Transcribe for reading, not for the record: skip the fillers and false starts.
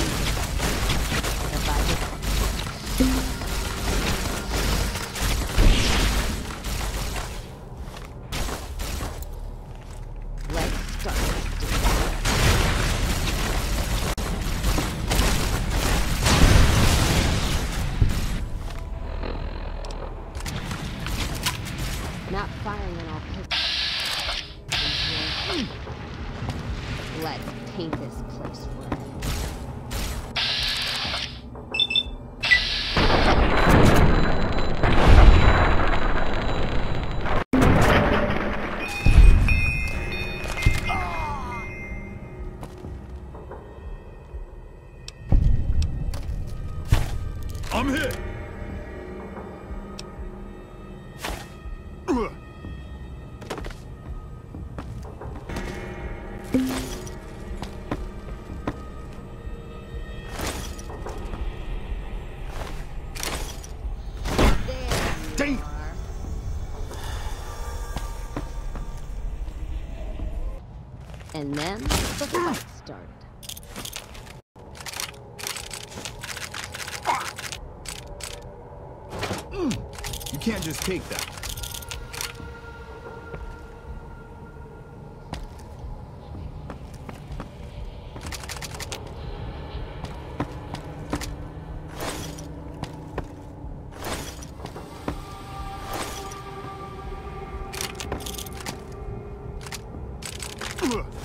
Not firing on all pistols. Let's paint this place red. I'm hit! Damn! And then the fight started. You can't just take that. Ugh.